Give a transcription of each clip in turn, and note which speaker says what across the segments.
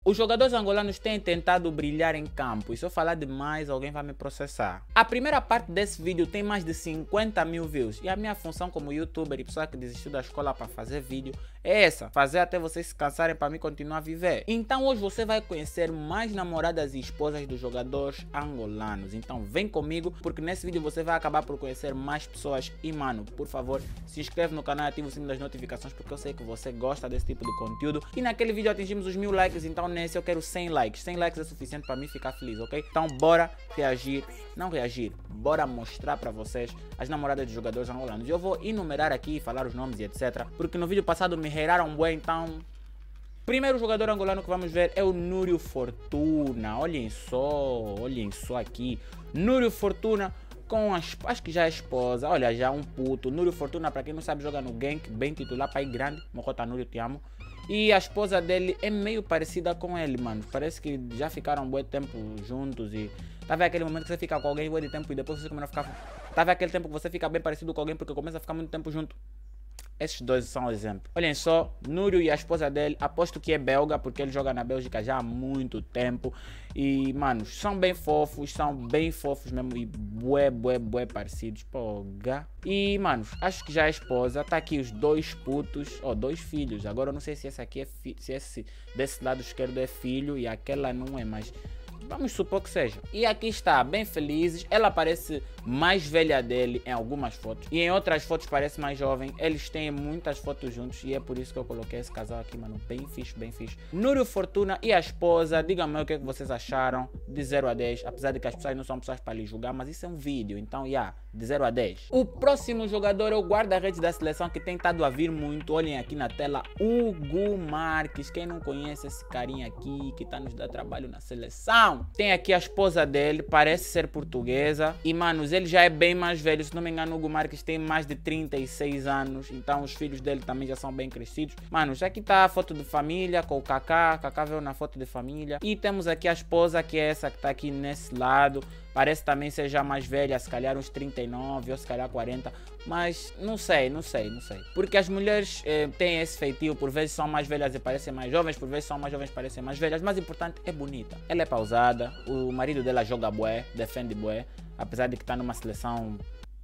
Speaker 1: Os jogadores angolanos têm tentado brilhar em campo e se eu falar demais alguém vai me processar. A primeira parte desse vídeo tem mais de 50 mil views e a minha função como youtuber e pessoa que desistiu da escola para fazer vídeo é essa, fazer até vocês se cansarem para mim continuar a viver. Então hoje você vai conhecer mais namoradas e esposas dos jogadores angolanos. Então vem comigo porque nesse vídeo você vai acabar por conhecer mais pessoas e mano, por favor, se inscreve no canal e ativa o sininho das notificações porque eu sei que você gosta desse tipo de conteúdo. E naquele vídeo atingimos os 1000 likes, então nesse eu quero 100 likes. 100 likes é suficiente para mim ficar feliz, ok? Então bora reagir, não reagir, bora mostrar para vocês as namoradas de jogadores angolanos. Eu vou enumerar aqui, falar os nomes e etc. Porque no vídeo passado me reiraram bué, então... Primeiro jogador angolano que vamos ver é o Núrio Fortuna. Olhem só aqui. Núrio Fortuna com acho que já é esposa. Olha, já um puto. Núrio Fortuna, para quem não sabe, joga no Genk, bem titular, pai grande. Mocota Núrio, te amo. E a esposa dele é meio parecida com ele, mano. Parece que já ficaram um bom tempo juntos e... Tá vendo aquele momento que você fica com alguém um bom tempo e depois você começa a ficar... Tá vendo aquele tempo que você fica bem parecido com alguém porque começa a ficar muito tempo junto? Esses dois são o exemplo. Olhem só, Núrio e a esposa dele, aposto que é belga, porque ele joga na Bélgica já há muito tempo. E, mano, são bem fofos mesmo e bué parecidos. Poga. E, mano, acho que já é esposa. Tá aqui os dois putos, dois filhos. Agora eu não sei se esse aqui é se esse desse lado esquerdo é filho e aquela não é, mas... Vamos supor que seja. E aqui está, bem felizes. Ela parece mais velha dele em algumas fotos. E em outras fotos parece mais jovem. Eles têm muitas fotos juntos. E é por isso que eu coloquei esse casal aqui, mano. Bem fixe, bem fixe. Núrio Fortuna e a esposa. Digam-me o que vocês acharam de 0 a 10. Apesar de que as pessoas não são pessoas para lhe julgar. Mas isso é um vídeo. Então, de 0 a 10. O próximo jogador é o guarda-redes da seleção que tem estado a vir muito. Olhem aqui na tela. Hugo Marques. Quem não conhece esse carinha aqui que tá nos dando trabalho na seleção? Tem aqui a esposa dele, parece ser portuguesa. E, manos, ele já é bem mais velho. Se não me engano, o Hugo Marques tem mais de 36 anos. Então, os filhos dele também já são bem crescidos. Manos, aqui tá a foto de família com o Kaká. Kaká veio na foto de família. E temos aqui a esposa, que é essa que tá aqui nesse lado. Parece também ser já mais velha, se calhar uns 39 ou se calhar 40. Mas não sei. Porque as mulheres têm esse feitio, por vezes são mais velhas e parecem mais jovens, por vezes são mais jovens e parecem mais velhas. Mas o importante é bonita. Ela é pausada, o marido dela joga bué, defende bué. Apesar de que tá numa seleção,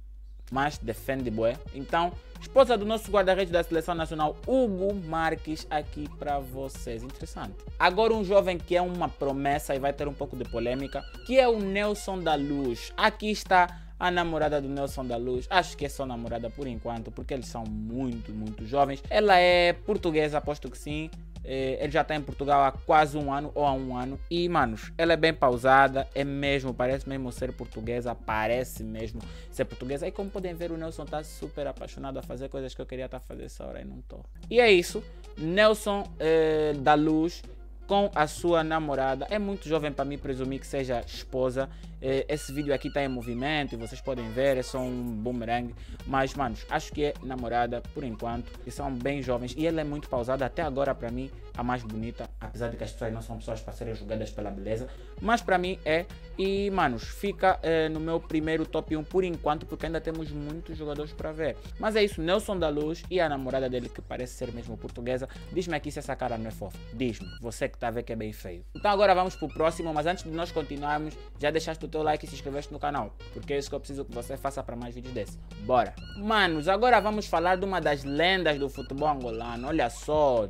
Speaker 1: mas defende bué. Então, esposa do nosso guarda-redes da seleção nacional, Hugo Marques, aqui pra vocês. Interessante. Agora um jovem que é uma promessa e vai ter um pouco de polêmica, que é o Nelson da Luz. Aqui está a namorada do Nelson da Luz. Acho que é só namorada por enquanto, porque eles são muito jovens. Ela é portuguesa, aposto que sim. Ele já está em Portugal há quase um ano ou há um ano. E, manos, ela é bem pausada, parece mesmo ser portuguesa, parece mesmo ser portuguesa. E como podem ver, o Nelson está super apaixonado a fazer coisas que eu queria estar a fazer essa hora e não estou. E é isso, Nelson da Luz com a sua namorada. É muito jovem para mim presumir que seja esposa. Esse vídeo aqui está em movimento e vocês podem ver, é só um boomerang. Mas, manos, acho que é namorada por enquanto. E são bem jovens. E ela é muito pausada. Até agora, para mim, a mais bonita. Apesar de que as pessoas não são pessoas para serem julgadas pela beleza. Mas para mim é. E, manos, fica no meu primeiro top 1 por enquanto. Porque ainda temos muitos jogadores para ver. Mas é isso, Nelson da Luz e a namorada dele, que parece ser mesmo portuguesa. Diz-me aqui se essa cara não é fofa. Diz-me. Você que tá a ver que é bem feio. Então agora vamos pro próximo. Mas antes de nós continuarmos, já deixaste o teu like e se inscreveste no canal, porque é isso que eu preciso que você faça para mais vídeos desses. Bora! Manos, agora vamos falar de uma das lendas do futebol angolano. Olha só,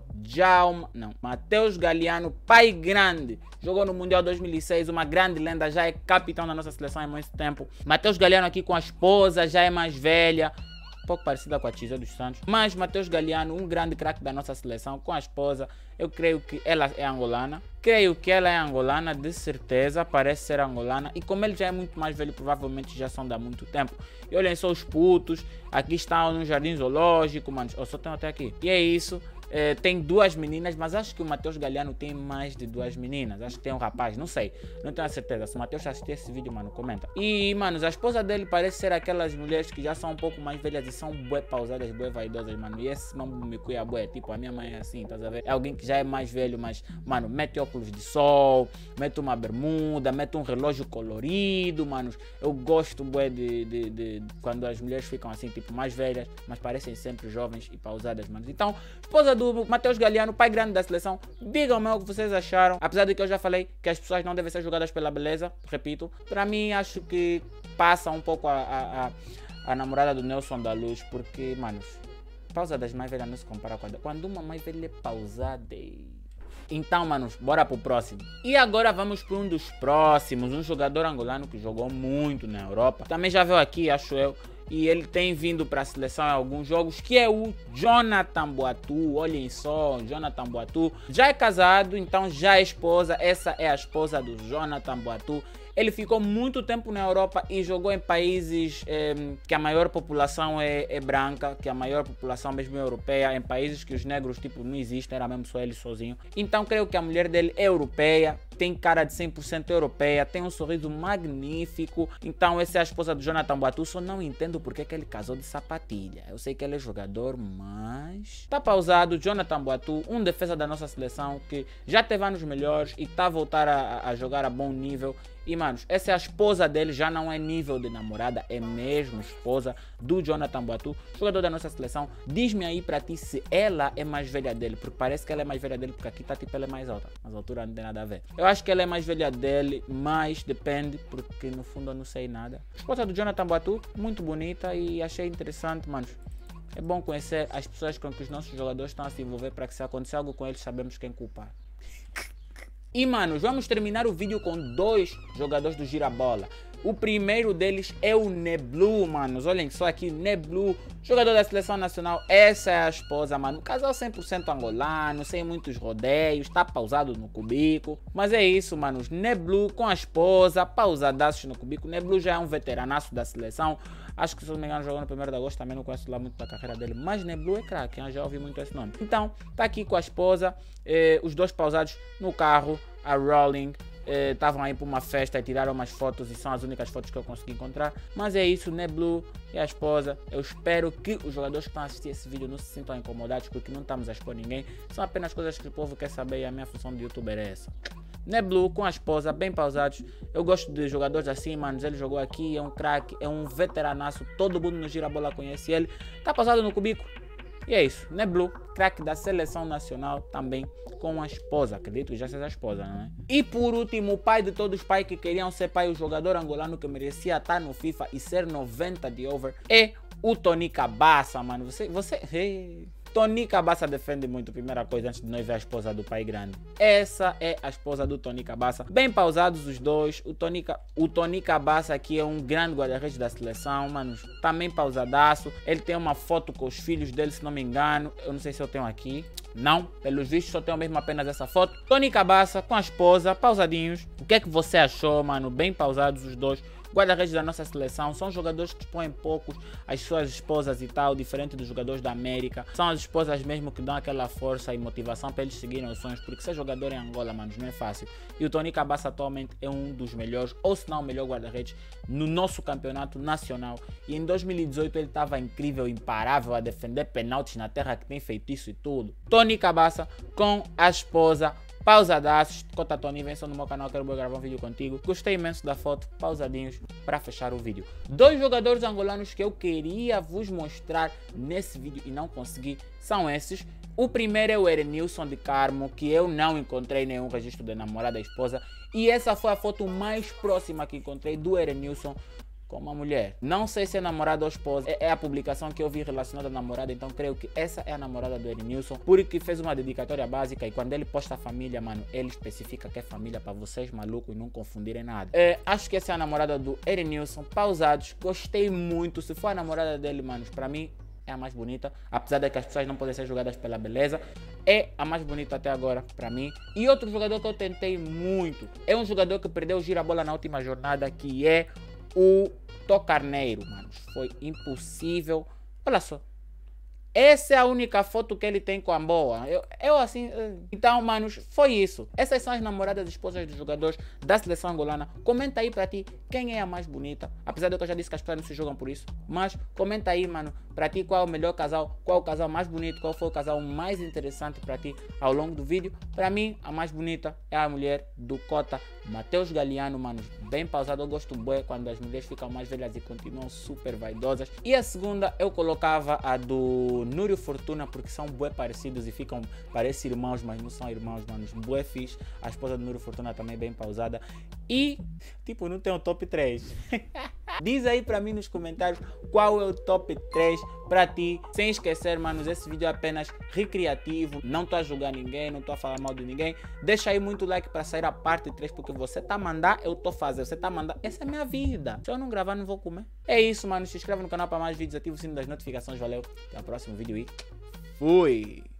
Speaker 1: Matheus Galeano, pai grande. Jogou no Mundial 2006, uma grande lenda, já é capitão da nossa seleção há muito tempo. Matheus Galeano aqui com a esposa, já é mais velha. Pouco parecida com a Tizé dos Santos, mas Matheus Galeano, um grande craque da nossa seleção, com a esposa. Eu creio que ela é angolana. De certeza, parece ser angolana. E como ele já é muito mais velho, provavelmente já são de há muito tempo. E olhem só os putos, aqui estão no jardim zoológico, mano. Eu só tenho até aqui. E é isso. Tem duas meninas, mas acho que o Matheus Galeano tem mais de duas meninas. Acho que tem um rapaz, não sei, não tenho a certeza. Se o Matheus assistir esse vídeo, mano, comenta. E, manos, a esposa dele parece ser aquelas mulheres que já são um pouco mais velhas e são bué pausadas, bué vaidosas, mano. E esse mambo me cuia bué, tipo, a minha mãe é assim, tá a ver? É alguém que já é mais velho, mas, mano, mete óculos de sol, mete uma bermuda, mete um relógio colorido, manos. Eu gosto bué de quando as mulheres ficam assim, tipo, mais velhas, mas parecem sempre jovens e pausadas, manos. Então, esposa do Matheus Galeano, pai grande da seleção. Digam-me o que vocês acharam. Apesar de que eu já falei que as pessoas não devem ser julgadas pela beleza, repito. Para mim, acho que passa um pouco a namorada do Nelson da Luz, porque, manos, pausa das mais velhas não se compara com a quando uma mais velha é pausada. Então, manos, bora pro próximo. E agora vamos para um dos próximos, um jogador angolano que jogou muito na Europa. Também já veio aqui, acho eu. E ele tem vindo para a seleção em alguns jogos, que é o Jonathan Boatu. Olhem só, Jonathan Boatu já é casado, então já é esposa. Essa é a esposa do Jonathan Boatu. Ele ficou muito tempo na Europa e jogou em países que a maior população é branca, que a maior população mesmo é europeia, em países que os negros tipo não existem, era mesmo só ele sozinho. Então creio que a mulher dele é europeia, tem cara de 100% europeia, tem um sorriso magnífico. Então essa é a esposa do Jonathan Boatu. Só não entendo porque que ele casou de sapatilha. Eu sei que ele é jogador, mas... Tá pausado, Jonathan Boatu, um defesa da nossa seleção que já teve anos melhores e tá a voltar a jogar a bom nível. E, manos, essa é a esposa dele, já não é nível de namorada, é mesmo esposa do Jonathan Boatu, jogador da nossa seleção. Diz-me aí pra ti se ela é mais velha dele, porque parece que ela é mais velha dele, porque aqui tá tipo, ela é mais alta, mas a altura não tem nada a ver. Eu acho que ela é mais velha dele, mas depende, porque no fundo eu não sei nada. Esposa do Jonathan Boatu, muito bonita e achei interessante, manos. É bom conhecer as pessoas com que os nossos jogadores estão a se envolver para que se acontecer algo com eles, sabemos quem culpar. E, manos, vamos terminar o vídeo com dois jogadores do Girabola. O primeiro deles é o Neblu, manos. Olhem só aqui, Neblu, jogador da seleção nacional. Essa é a esposa, mano. Casal 100% angolano, sem muitos rodeios, tá pausado no cubico. Mas é isso, manos. Neblu com a esposa, pausadaços no cubico. Neblu já é um veteranaço da seleção. Acho que, se não me engano, jogou no 1º de agosto. Também não conheço lá muito da carreira dele. Mas Neblu é craque, já ouvi muito esse nome. Então, tá aqui com a esposa, os dois pausados no carro, a Rolling. Estavam aí para uma festa e tiraram umas fotos e são as únicas fotos que eu consegui encontrar. Mas é isso, Neblu e a esposa. Eu espero que os jogadores que estão a assistir esse vídeo não se sintam incomodados, porque não estamos a expor ninguém. São apenas coisas que o povo quer saber e a minha função de youtuber é essa. Neblu com a esposa, bem pausados. Eu gosto de jogadores assim, manos. Ele jogou aqui, é um craque, é um veteranaço. Todo mundo no Girabola conhece ele. Tá pausado no cubico. E é isso, Neblu, craque da seleção nacional também com a esposa. Acredito que já seja a esposa, não é? E por último, o pai de todos os pais que queriam ser pai, o jogador angolano que merecia estar no FIFA e ser 90 de over, é o Tony Cabaça, mano. Tony Cabaça defende muito, primeira coisa, antes de nós ver a esposa do pai grande. Essa é a esposa do Tony Cabaça. Bem pausados os dois. O Tony Cabaça aqui é um grande guarda-redes da seleção, mano. Também pausadaço. Ele tem uma foto com os filhos dele, se não me engano. Eu não sei se eu tenho aqui. Não, pelos vistos só tenho mesmo apenas essa foto. Tony Cabaça com a esposa, pausadinhos. O que é que você achou, mano? Bem pausados os dois. Guarda-redes da nossa seleção são jogadores que expõem poucos as suas esposas e tal, diferente dos jogadores da América. São as esposas mesmo que dão aquela força e motivação para eles seguirem os sonhos, porque ser jogador em Angola, manos, não é fácil. E o Tony Cabaça atualmente é um dos melhores, ou se não o melhor guarda-redes no nosso campeonato nacional. E em 2018 ele estava incrível, imparável, a defender penaltis na terra que tem feitiço e tudo. Tony Cabaça com a esposa, pausadaços. Cota Tony, vem só no meu canal, quero gravar um vídeo contigo. Gostei imenso da foto, pausadinhos para fechar o vídeo. Dois jogadores angolanos que eu queria vos mostrar nesse vídeo e não consegui são esses. O primeiro é o Erenilson de Carmo, que eu não encontrei nenhum registro de namorada e esposa. E essa foi a foto mais próxima que encontrei do Erenilson com uma mulher. Não sei se é namorada ou esposa, é a publicação que eu vi relacionada à namorada, então creio que essa é a namorada do Erenilson, porque fez uma dedicatória básica e quando ele posta a família, mano, ele especifica que é família para vocês malucos e não confundirem nada. Acho que essa é a namorada do Erenilson, pausados, gostei muito. Se for a namorada dele, manos, para mim é a mais bonita, apesar de que as pessoas não podem ser julgadas pela beleza, é a mais bonita até agora para mim. E outro jogador que eu tentei muito, é um jogador que perdeu o Girabola na última jornada, que é o Tocarneiro, mano. Foi impossível. Olha só. Essa é a única foto que ele tem com a boa. Eu assim... Então, manos, foi isso. Essas são as namoradas e esposas dos jogadores da seleção angolana. Comenta aí pra ti quem é a mais bonita. Apesar de que eu já disse que as pessoas não se jogam por isso. Mas comenta aí, mano, pra ti qual é o melhor casal, qual é o casal mais bonito, qual foi o casal mais interessante pra ti ao longo do vídeo. Pra mim, a mais bonita é a mulher do Cota Matheus Galeano, mano, bem pausado. Eu gosto bué quando as mulheres ficam mais velhas e continuam super vaidosas. E a segunda eu colocava a do Núrio Fortuna, porque são bué parecidos e ficam, parecem irmãos, mas não são irmãos, mano. Bué fixe. A esposa do Núrio Fortuna também bem pausada. E, tipo, não tem o top 3. Diz aí pra mim nos comentários qual é o top 3 pra ti. Sem esquecer, manos, esse vídeo é apenas recreativo. Não tô a julgar ninguém, não tô a falar mal de ninguém. Deixa aí muito like pra sair a parte 3, porque você tá a mandar, eu tô fazendo. Você tá a mandar, essa é a minha vida. Se eu não gravar, não vou comer. É isso, mano. Se inscreva no canal pra mais vídeos, ativa o sino das notificações. Valeu, até o próximo vídeo e fui!